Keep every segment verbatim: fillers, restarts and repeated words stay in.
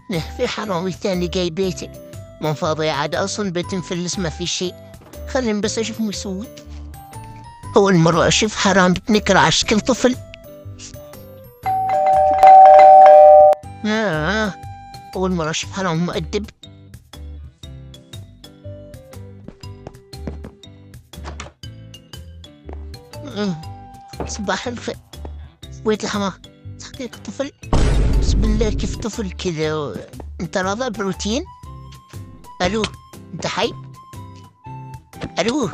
في حرامي ثاني جاي بيتي، مو فاضي عاد، أصلا بيت مفلس ما في شيء. خليني بس أشوف مو يسوي. أول مرة أشوف حرام بتنكر على شكل طفل. آه. أول مرة أشوف حرام مؤدب. آه. صباح الخير. ويت الحمام تحقيق طفل. بسم الله، كيف طفل كذا و... انت راضى بروتين؟ الو، انت حي؟ الو.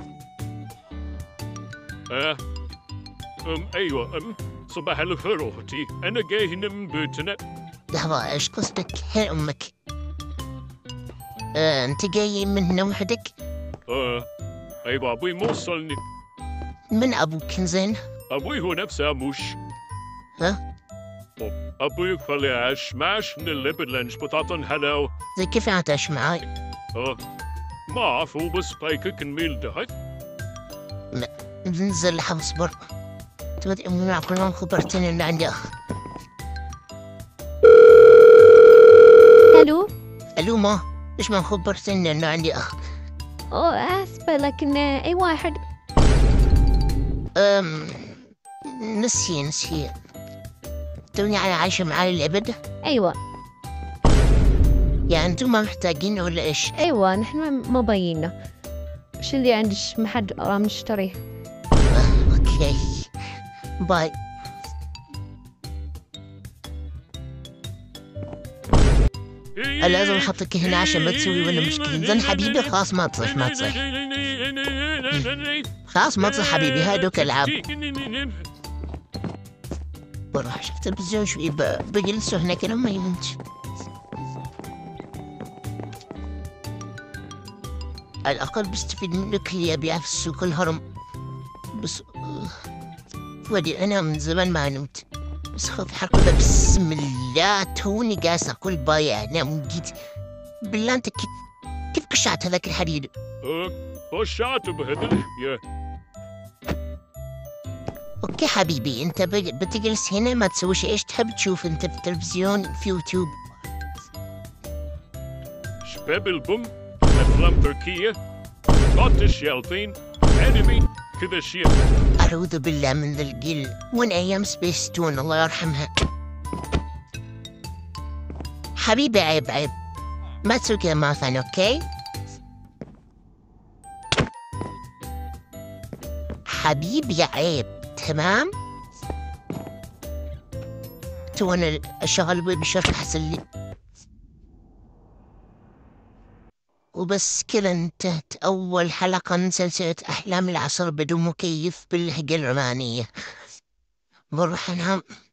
آه. أم أيوة أم صباح الخير أختي، أنا جاي هنا من بيتنا. لحظة، ايش قصدك؟ هي امك. آه، انت جاي من هنا وحدك؟ آه أيوة، أبوي موصلني. من ابوك زين؟ أبوي هو نفسه مش. ها؟ أبوي خلي عاش ماش من اللبن لانش بطاطا حلاو. زي كيف عتاش معاي؟ آه ما أعرف، هو بس بايكك الميل ده. لا، ننزل لحظة اصبر. تبدأ من مع كلهم خبرتين اللي عندي اخ. الو. الو ما، ليش ما خبرتني انه عندي اخ؟ اوه اسفة، لكن اي واحد. أم نسي نسي توني أنا عايشة معاي الأبد. ايوه يعني أنتم ما محتاجين ولا إيش؟ ايوه، نحن ما بايننا. شو اللي عندك محد رام نشتريه؟ آه، أوكي باي. لازم أحطك هنا عشان ما تسوي ولا مشكلة. زين حبيبي خلاص ما تصيح ما تصيح. خلاص ما تصيح حبيبي، هاي دوك ألعاب. بروح أشوف تلفزيون شوي، بجلسه هناك لما يموت. على الأقل بستفيد منك اللي أبيعها في السوق الهرم. بس فودي أنا من زمان ما نمت، بس خذ حركة بسم الله. توني قاس أكل بايع أنام وجيت. بالله أنت كيف كيف قشعت هذاك الحديد؟ آه قشعته بهذا يا. أوكي حبيبي، أنت بتجلس هنا ما تسويش إيش تحب تشوف أنت في التلفزيون في يوتيوب؟ شباب البوم، أفلام تركية، قطش يالفين، أنمي، كذا شيء. أعوذ بالله من ذا القل. وين أيام سبيس تون الله يرحمها. حبيبي عيب عيب، ما تسوي كذا مرة ثانية أوكي؟ حبيبي عيب تمام؟ تو أنا أشغل بيبي شرط أحسن لي. وبس كذا انتهت أول حلقة من سلسلة أحلام العصر بدون مكيف باللهجة العمانية. بروح أنام.